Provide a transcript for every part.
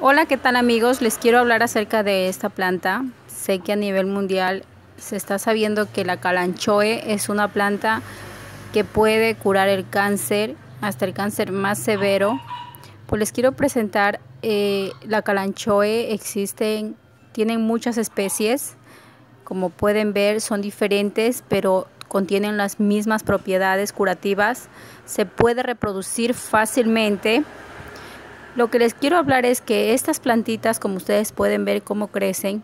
Hola, ¿qué tal amigos? Les quiero hablar acerca de esta planta. Sé que a nivel mundial se está sabiendo que la calanchoe es una planta que puede curar el cáncer, hasta el cáncer más severo. Pues les quiero presentar la calanchoe. Tienen muchas especies. Como pueden ver, son diferentes, pero contienen las mismas propiedades curativas. Se puede reproducir fácilmente. Lo que les quiero hablar es que estas plantitas, como ustedes pueden ver cómo crecen,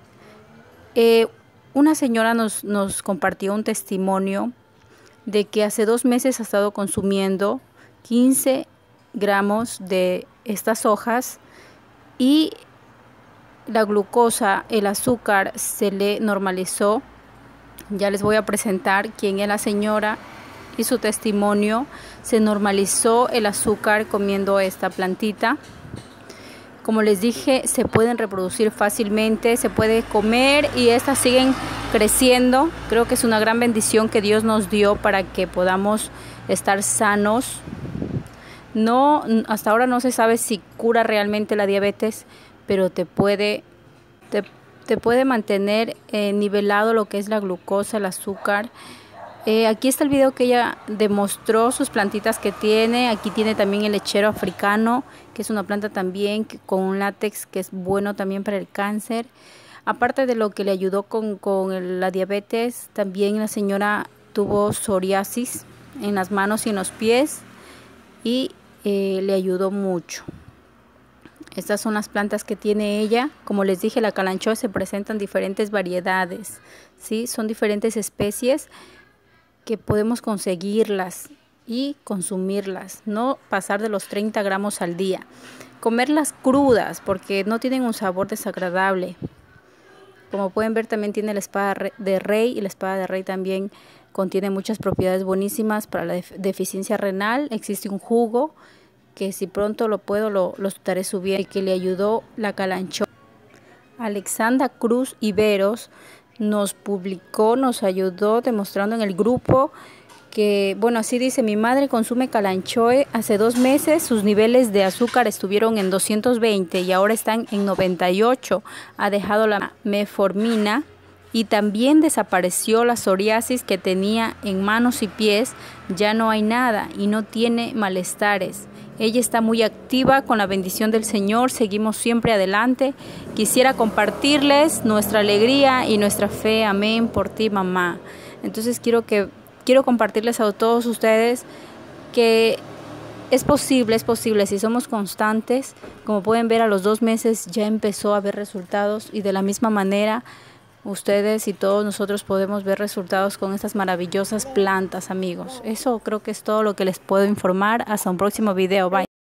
una señora nos compartió un testimonio de que hace 2 meses ha estado consumiendo 15 gramos de estas hojas y la glucosa, el azúcar, se le normalizó. Ya les voy a presentar quién es la señora y su testimonio. Se normalizó el azúcar comiendo esta plantita. Como les dije, se pueden reproducir fácilmente, se puede comer y estas siguen creciendo. Creo que es una gran bendición que Dios nos dio para que podamos estar sanos. Hasta ahora no se sabe si cura realmente la diabetes, pero te puede mantener nivelado lo que es la glucosa, el azúcar. Aquí está el video que ella demostró sus plantitas que tiene. Aquí tiene también el lechero africano, que es una planta también con un látex que es bueno también para el cáncer. Aparte de lo que le ayudó con la diabetes, también la señora tuvo psoriasis en las manos y en los pies y le ayudó mucho. Estas son las plantas que tiene ella. Como les dije, la calanchoe se presentan diferentes variedades, ¿sí? Son diferentes especies que podemos conseguirlas y consumirlas, no pasar de los 30 gramos al día. Comerlas crudas porque no tienen un sabor desagradable. Como pueden ver, también tiene la espada de rey, y la espada de rey también contiene muchas propiedades buenísimas para la deficiencia renal. Existe un jugo que si pronto lo puedo lo estaré subiendo, y que le ayudó la calanchoe. Alexandra Cruz Iberos nos ayudó demostrando en el grupo que, bueno, así dice: mi madre consume calanchoe hace 2 meses, sus niveles de azúcar estuvieron en 220 y ahora están en 98, ha dejado la metformina y también desapareció la psoriasis que tenía en manos y pies, ya no hay nada y no tiene malestares. Ella está muy activa con la bendición del Señor, seguimos siempre adelante. Quisiera compartirles nuestra alegría y nuestra fe, amén, por ti, mamá. Entonces quiero compartirles a todos ustedes que es posible, si somos constantes. Como pueden ver, a los 2 meses ya empezó a ver resultados, y de la misma manera ustedes y todos nosotros podemos ver resultados con estas maravillosas plantas, amigos. Eso creo que es todo lo que les puedo informar. Hasta un próximo video. Bye.